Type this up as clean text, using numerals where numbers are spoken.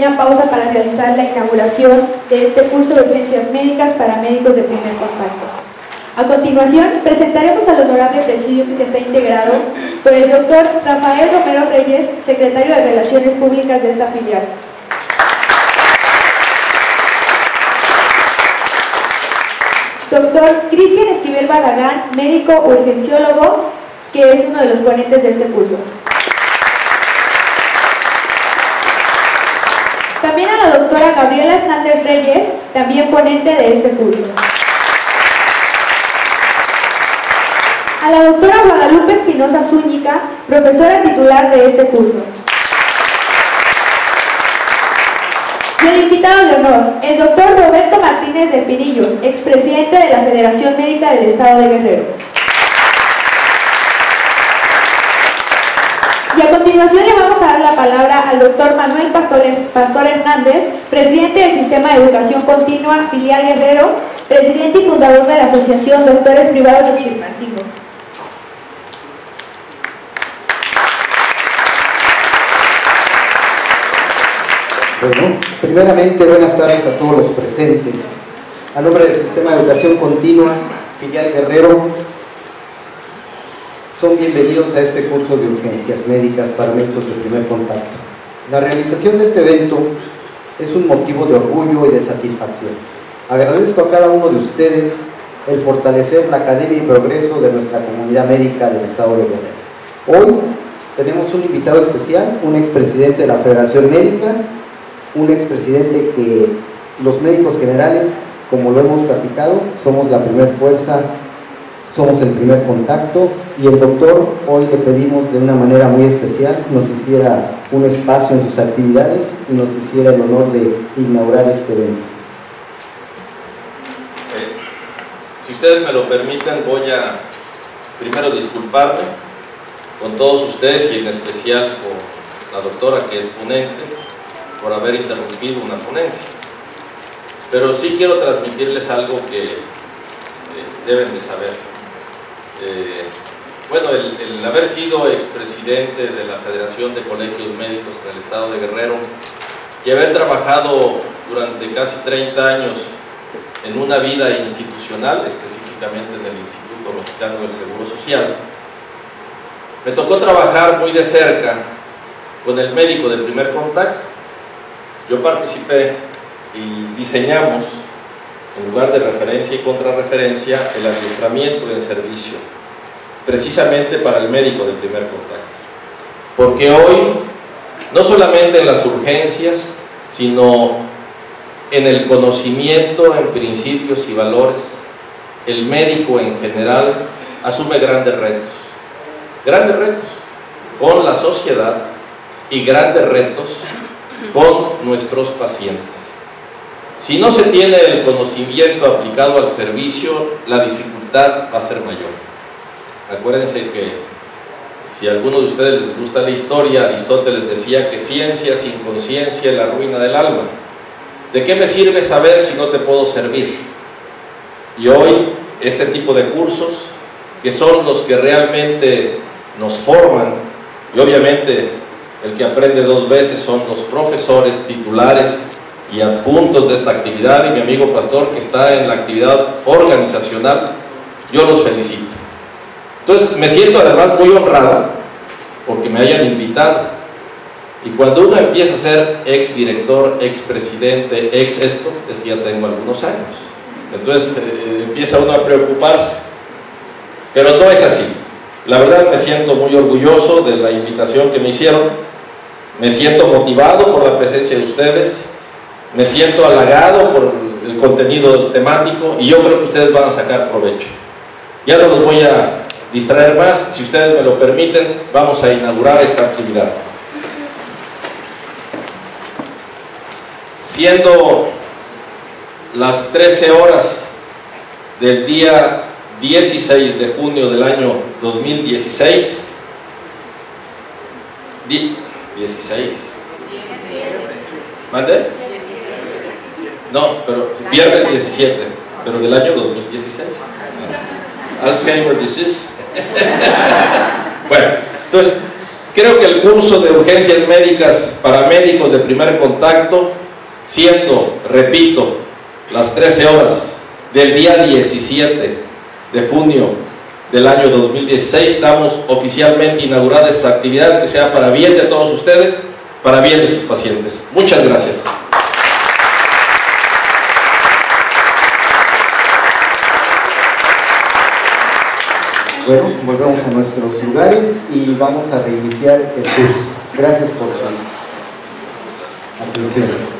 pequeña pausa para realizar la inauguración de este curso de urgencias médicas para médicos de primer contacto. A continuación, presentaremos al honorable presidium que está integrado por el doctor Rafael Romero Reyes, secretario de Relaciones Públicas de esta filial. Doctor Cristian Esquivel Barragán, médico urgenciólogo, que es uno de los ponentes de este curso. También a la doctora Gabriela Hernández Reyes, también ponente de este curso. A la doctora Guadalupe Espinosa Zúñiga, profesora titular de este curso. Y el invitado de honor, el doctor Roberto Martínez del Pinillo, expresidente de la Federación Médica del Estado de Guerrero. Y a continuación le vamos a dar la palabra al doctor Manuel Pastor Hernández, presidente del Sistema de Educación Continua, filial Guerrero, presidente y fundador de la Asociación Doctores Privados de Chilpancingo. Bueno, primeramente buenas tardes a todos los presentes. A nombre del Sistema de Educación Continua, filial Guerrero, son bienvenidos a este curso de urgencias médicas para médicos de primer contacto. La realización de este evento es un motivo de orgullo y de satisfacción. Agradezco a cada uno de ustedes el fortalecer la academia y progreso de nuestra comunidad médica del Estado de Guerrero. Hoy tenemos un invitado especial, un expresidente de la Federación Médica, un expresidente que los médicos generales, como lo hemos platicado, somos la primera fuerza, somos el primer contacto, y el doctor hoy le pedimos de una manera muy especial nos hiciera un espacio en sus actividades y nos hiciera el honor de inaugurar este evento. Si ustedes me lo permiten, voy a primero disculparme con todos ustedes y en especial con la doctora que es ponente por haber interrumpido una ponencia, pero sí quiero transmitirles algo que deben de saber. Bueno, el haber sido expresidente de la Federación de Colegios Médicos en el Estado de Guerrero y haber trabajado durante casi 30 años en una vida institucional, específicamente en el Instituto Mexicano del Seguro Social, me tocó trabajar muy de cerca con el médico de primer contacto. Yo participé y diseñamos, en lugar de referencia y contrarreferencia, el adiestramiento del servicio, precisamente para el médico de primer contacto. Porque hoy, no solamente en las urgencias, sino en el conocimiento, en principios y valores, el médico en general asume grandes retos con la sociedad y grandes retos con nuestros pacientes. Si no se tiene el conocimiento aplicado al servicio, la dificultad va a ser mayor. Acuérdense que si a alguno de ustedes les gusta la historia, Aristóteles decía que ciencia sin conciencia es la ruina del alma. ¿De qué me sirve saber si no te puedo servir? Y hoy este tipo de cursos, que son los que realmente nos forman, y obviamente el que aprende dos veces son los profesores titulares y adjuntos de esta actividad, y mi amigo pastor que está en la actividad organizacional, yo los felicito. Entonces me siento además muy honrado porque me hayan invitado, y cuando uno empieza a ser ex director, ex presidente, ex esto, es que ya tengo algunos años, entonces empieza uno a preocuparse, pero no es así. La verdad me siento muy orgulloso de la invitación que me hicieron. Me siento motivado por la presencia de ustedes, me siento halagado por el contenido temático, y yo creo que ustedes van a sacar provecho. Ya no los voy a distraer más, si ustedes me lo permiten, vamos a inaugurar esta actividad. Siendo las 13 horas del día 16 de junio del año 2016, 16. ¿Mande? No, pero viernes 17, pero del año 2016. Alzheimer disease. Bueno, entonces, Creo que el curso de urgencias médicas para médicos de primer contacto, siendo, repito, las 13 horas del día 17 de junio del año 2016, damos oficialmente inauguradas estas actividades, que sea para bien de todos ustedes, para bien de sus pacientes. Muchas gracias. Bueno, volvemos a nuestros lugares y vamos a reiniciar el curso. Gracias por sus atenciones.